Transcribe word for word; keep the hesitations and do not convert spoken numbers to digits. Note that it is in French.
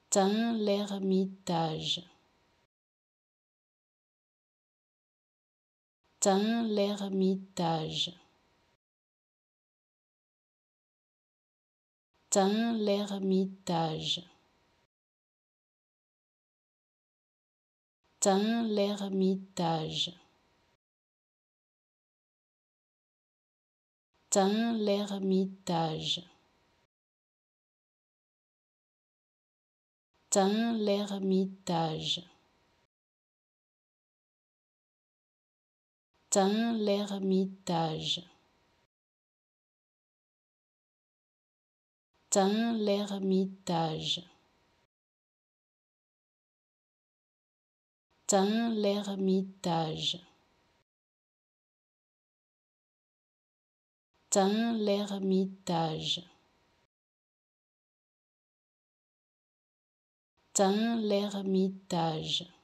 Tint l'ermitage. Tint l'ermitage. Tint l'ermitage. Tint l'ermitage. Tint l'ermitage. Tint l'ermitage. Tint l'ermitage. Tint l'ermitage. Tint l'ermitage. Tint l'ermitage. Tint l'ermitage.